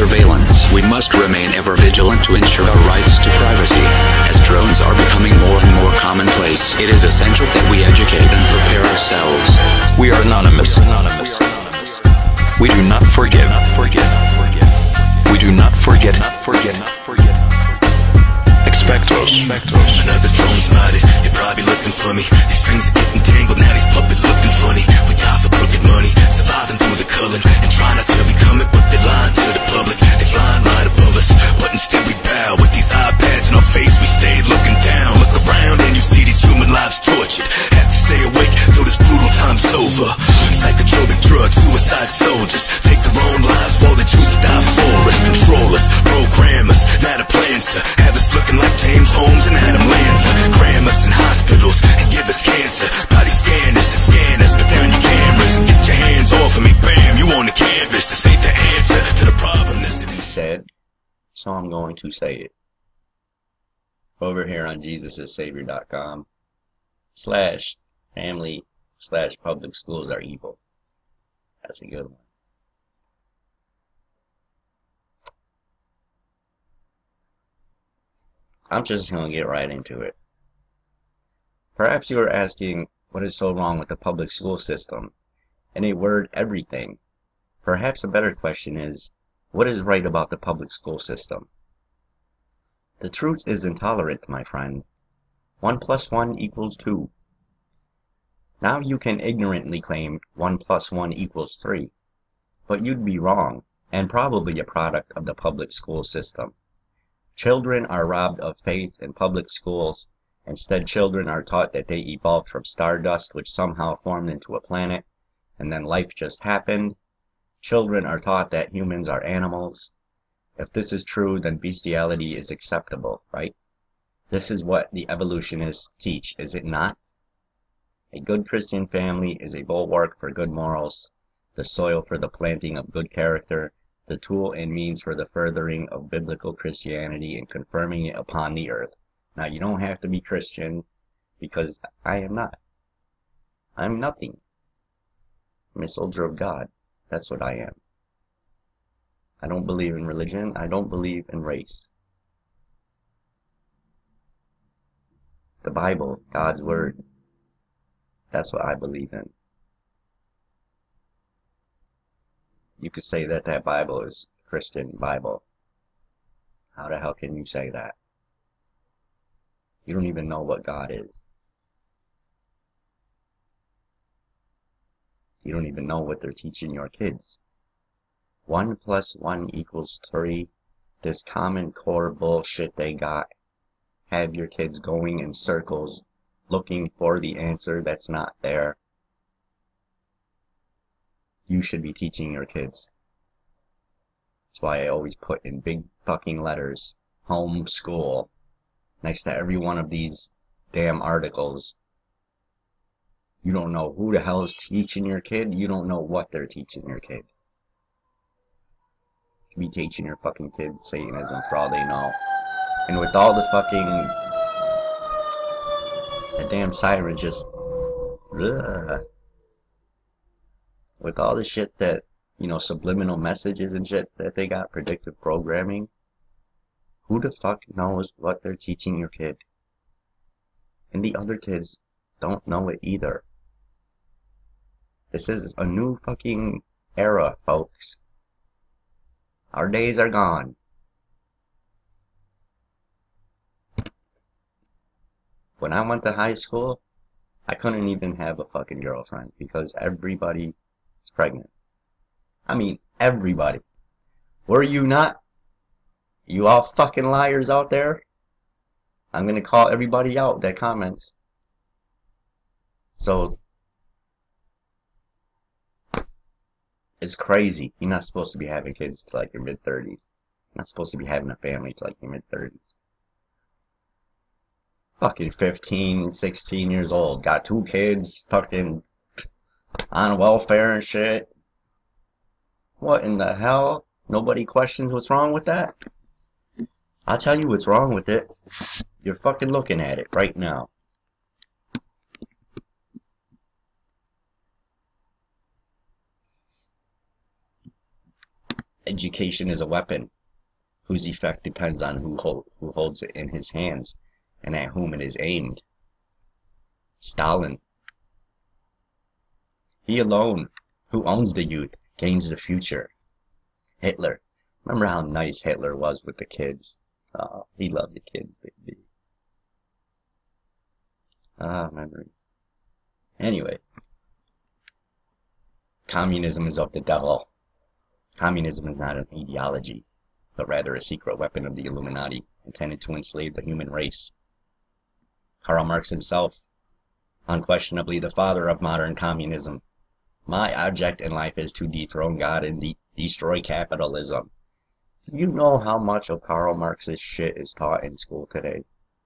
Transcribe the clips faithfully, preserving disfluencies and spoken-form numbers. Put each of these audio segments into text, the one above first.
surveillance. We must remain ever vigilant to ensure our rights to privacy. As drones are becoming more and more commonplace, it is essential that we educate and prepare ourselves. We are anonymous. Anonymous. We do not forgive. Not forget. We do not forget. Not forget. Not forget. Expectos. Expectos. Another drone spotted. They probably looking for me. These strings are getting tangled. Now these puppets looking funny. We die for crooked money, surviving through the culling, and try not to become it, but they lying to the public. They flying right above us, but instead we bow. With these iPads in our face, we stay looking down. Look around and you see these human lives tortured. Have to stay awake till this brutal time's over. Psychotropic drugs, suicide soldiers take their own lives while they choose to die for us. Control us, program us. Now the plans to have us looking like James Holmes and Adam Lanza. Cram us in hospitals and give us cancer. Body scan us to scan us, put down your cameras and get your hands off of me. Bam, you on the canvas. This ain't the answer to the problem. He said, so I'm going to say it. Over here on Jesus is Savior dot com slash family slash public schools are evil. That's a good one. I'm just going to get right into it. Perhaps you are asking, what is so wrong with the public school system? In a word, everything. Perhaps a better question is, what is right about the public school system? The truth is intolerant, my friend. One plus one equals two. Now you can ignorantly claim one plus one equals three, but you'd be wrong, and probably a product of the public school system. Children are robbed of faith in public schools. Instead, children are taught that they evolved from stardust, which somehow formed into a planet, and then life just happened. Children are taught that humans are animals. If this is true, then bestiality is acceptable, right? This is what the evolutionists teach, is it not? A good Christian family is a bulwark for good morals, the soil for the planting of good character, the tool and means for the furthering of biblical Christianity and confirming it upon the earth. Now, you don't have to be Christian, because I am not. I'm nothing. I'm a soldier of God. That's what I am. I don't believe in religion. I don't believe in race. The Bible, God's Word, that's what I believe in. You could say that that Bible is a Christian Bible. How the hell can you say that? You don't even know what God is. You don't even know what they're teaching your kids. One plus one equals three. This common core bullshit they got. Have your kids going in circles, looking for the answer that's not there. You should be teaching your kids. That's why I always put in big fucking letters, home school, next to every one of these damn articles. You don't know who the hell is teaching your kid. You don't know what they're teaching your kid. You could be teaching your fucking kid Satanism for all they know. And with all the fucking... the damn siren just... Ugh. With all the shit that, you know, subliminal messages and shit that they got, predictive programming, who the fuck knows what they're teaching your kid? And the other kids don't know it either. This is a new fucking era, folks. Our days are gone. When I went to high school, I couldn't even have a fucking girlfriend because everybody is pregnant. I mean, everybody. Were you not? You all fucking liars out there? I'm gonna call everybody out that comments. So, it's crazy. You're not supposed to be having kids till like your mid thirties. You're not supposed to be having a family till like your mid thirties. Fucking fifteen, sixteen years old. Got two kids, fucking on welfare and shit. What in the hell? Nobody questions what's wrong with that? I'll tell you what's wrong with it. You're fucking looking at it right now. education is a weapon whose effect depends on who, hold, who holds it in his hands and at whom it is aimed. Stalin. He alone, who owns the youth, gains the future. Hitler. Remember how nice Hitler was with the kids? Oh, he loved the kids, baby. Ah, memories. Anyway. Communism is of the devil. Communism is not an ideology, but rather a secret weapon of the Illuminati, intended to enslave the human race. Karl Marx himself, unquestionably the father of modern communism. My object in life is to dethrone God and de destroy capitalism. Do you know how much of Karl Marx's shit is taught in school today?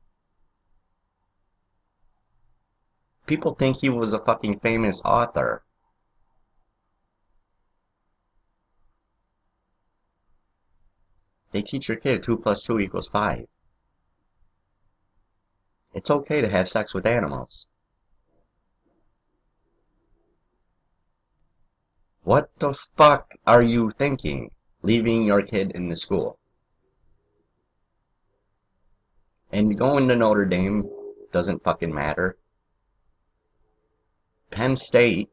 People think he was a fucking famous author. They teach your kid two plus two equals five. It's okay to have sex with animals. What the fuck are you thinking, leaving your kid in the school? And going to Notre Dame doesn't fucking matter. Penn State,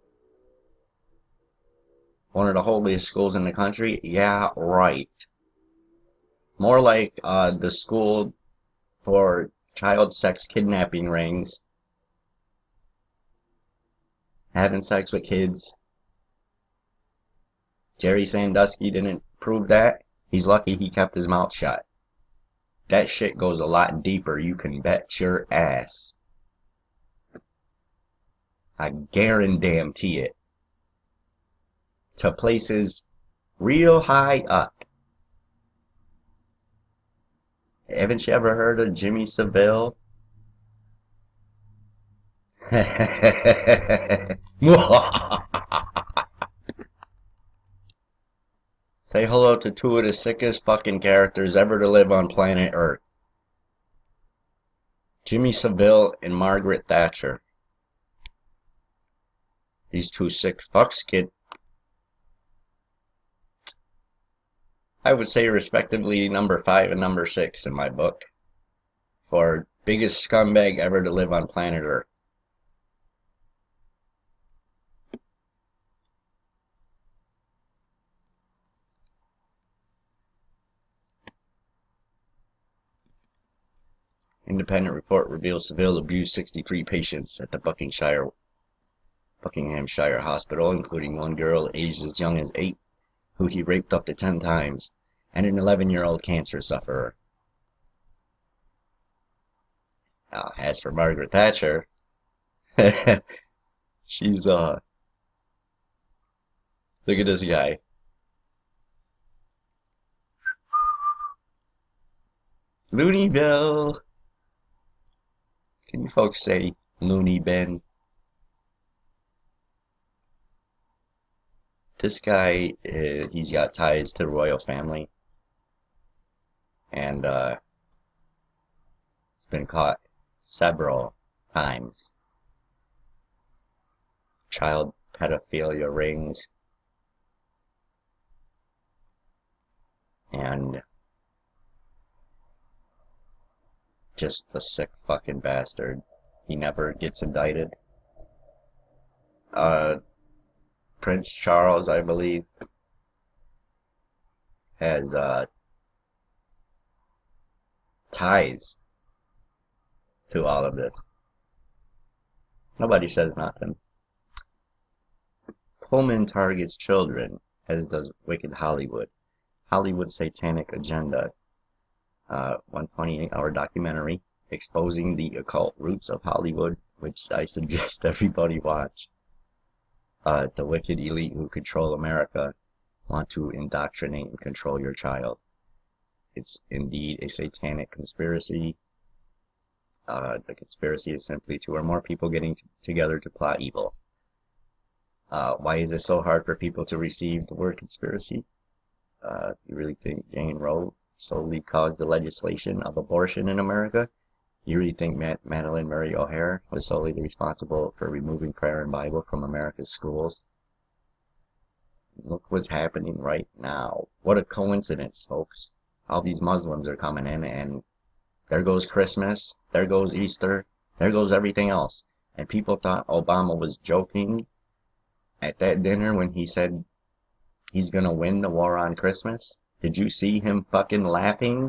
one of the holiest schools in the country? Yeah, right. More like uh, the school for child sex kidnapping rings, having sex with kids. Jerry Sandusky didn't prove that. He's lucky he kept his mouth shut. That shit goes a lot deeper, you can bet your ass. I guarantee it. To places real high up. Haven't you ever heard of Jimmy Savile? Say hello to two of the sickest fucking characters ever to live on planet Earth. Jimmy Savile and Margaret Thatcher. These two sick fucks, kid. I would say respectively number five and number six in my book. For biggest scumbag ever to live on planet Earth. Independent report reveals Savile abused sixty-three patients at the Buckinghamshire, Buckinghamshire Hospital, including one girl aged as young as eight, who he raped up to ten times, and an eleven-year-old cancer sufferer. Now, as for Margaret Thatcher, she's, uh, look at this guy. Looney Bill. Can you folks say Looney Bin? This guy, uh, he's got ties to the royal family. And, uh, he's been caught several times. Child pedophilia rings. And just a sick fucking bastard. He never gets indicted. Uh, Prince Charles, I believe, has, uh, ties to all of this. Nobody says nothing. Pullman targets children, as does Wicked Hollywood. Hollywood's Satanic Agenda. Uh, one twenty-eight hour documentary exposing the occult roots of Hollywood, which I suggest everybody watch. Uh, the wicked elite who control America want to indoctrinate and control your child. It's indeed a satanic conspiracy. Uh, the conspiracy is simply two or more people getting together to plot evil. Uh, why is it so hard for people to receive the word conspiracy? Uh, you really think Jane Roe solely caused the legislation of abortion in America? You really think Mad Madeline Murray O'Hare was solely responsible for removing prayer and Bible from America's schools? Look what's happening right now. What a coincidence, folks. All these Muslims are coming in, and there goes Christmas, there goes Easter, there goes everything else. And people thought Obama was joking at that dinner when he said he's gonna win the war on Christmas. Did you see him fucking laughing?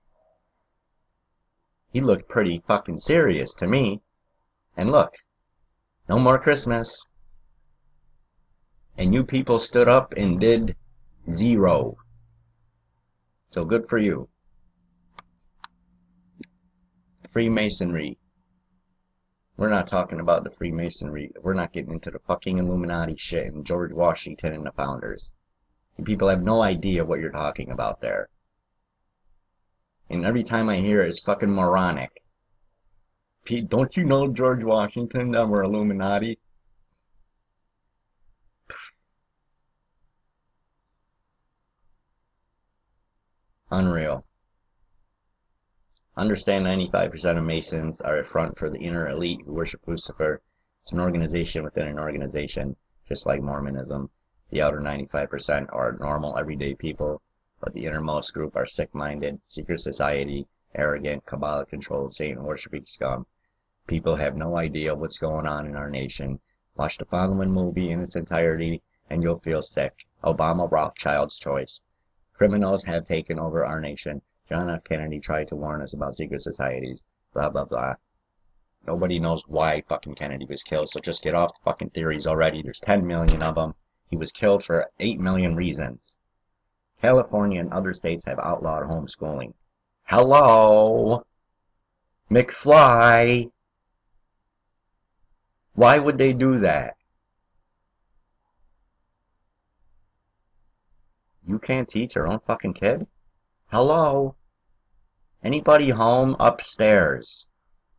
He looked pretty fucking serious to me. And look, no more Christmas. And you people stood up and did zero. So good for you. Freemasonry. We're not talking about the Freemasonry. We're not getting into the fucking Illuminati shit and George Washington and the founders. You people have no idea what you're talking about there. And every time I hear it, it's fucking moronic. Pete, don't you know George Washington that we're Illuminati? Unreal. Understand ninety-five percent of Masons are a front for the inner elite who worship Lucifer. It's an organization within an organization, just like Mormonism. The outer ninety-five percent are normal, everyday people, but the innermost group are sick-minded, secret society, arrogant, Kabbalah-controlled, Satan-worshipping scum. People have no idea what's going on in our nation. Watch the following movie in its entirety, and you'll feel sick. Obama Rothschild's choice. Criminals have taken over our nation. John F. Kennedy tried to warn us about secret societies. Blah, blah, blah. Nobody knows why fucking Kennedy was killed, so just get off the fucking theories already. There's ten million of them. He was killed for eight million reasons. California and other states have outlawed homeschooling. Hello? McFly? Why would they do that? You can't teach your own fucking kid? Hello? Anybody home? Upstairs.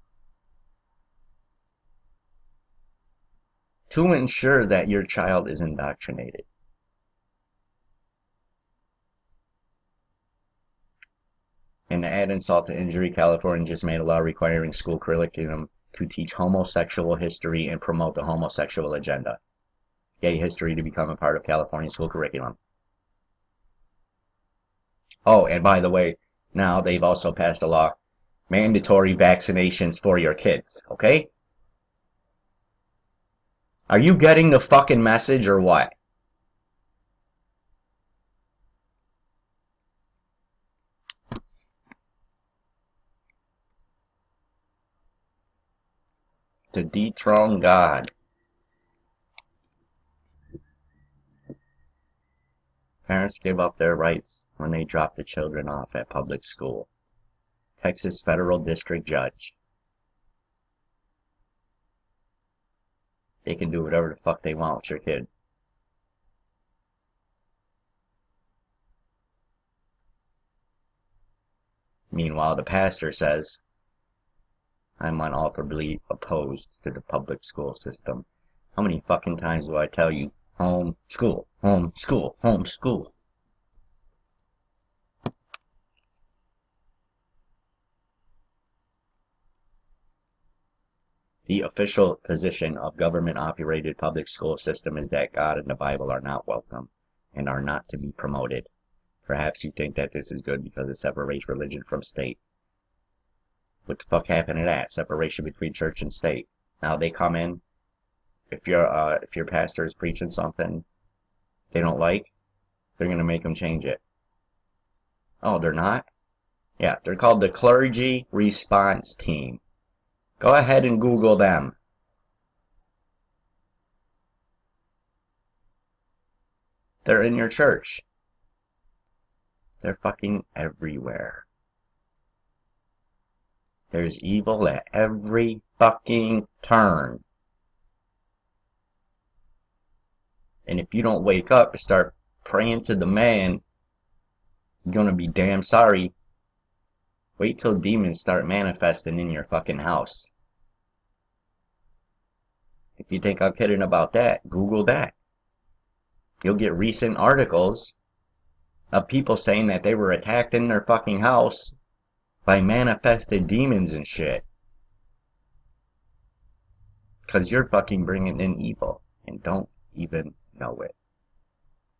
To ensure that your child is indoctrinated. And to add insult to injury, California just made a law requiring school curriculum to teach homosexual history and promote the homosexual agenda. Gay history to become a part of California school curriculum. Oh, and by the way, now they've also passed a law, mandatory vaccinations for your kids, okay? Are you getting the fucking message or what? To dethrone God. Parents give up their rights when they drop the children off at public school. Texas federal district judge. They can do whatever the fuck they want with your kid. Meanwhile, the pastor says, I'm unalterably opposed to the public school system. How many fucking times do I tell you, home school, home school, home school? The official position of government-operated public school system is that God and the Bible are not welcome and are not to be promoted. Perhaps you think that this is good because it separates religion from state. What the fuck happened to that? Separation between church and state. Now they come in, if your uh, if your pastor is preaching something they don't like, they're gonna make them change it. Oh, they're not? Yeah, they're called the Clergy Response Team. Go ahead and Google them. They're in your church. They're fucking everywhere. There's evil at every fucking turn. And if you don't wake up and start praying to the man, you're gonna be damn sorry. Wait till demons start manifesting in your fucking house. If you think I'm kidding about that, Google that. You'll get recent articles of people saying that they were attacked in their fucking house by manifested demons and shit. Because you're fucking bringing in evil and don't even know it.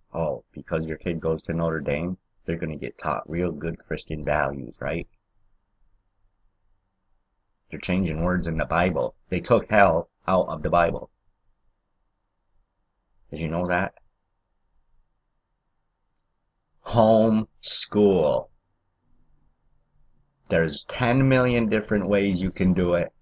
Oh, because your kid goes to Notre Dame, they're going to get taught real good Christian values, right? They're changing words in the Bible. They took hell out of the Bible. Did you know that? Home school. There's ten million different ways you can do it.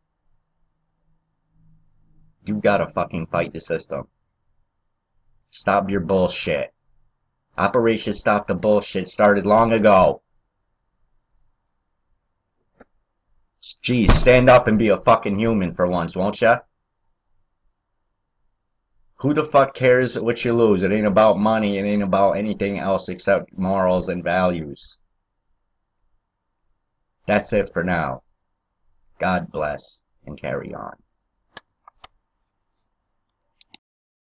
You gotta fucking fight the system. Stop your bullshit. Operation Stop the Bullshit started long ago. Geez, stand up and be a fucking human for once, won't ya? Who the fuck cares what you lose? It ain't about money. It ain't about anything else except morals and values. That's it for now. God bless and carry on.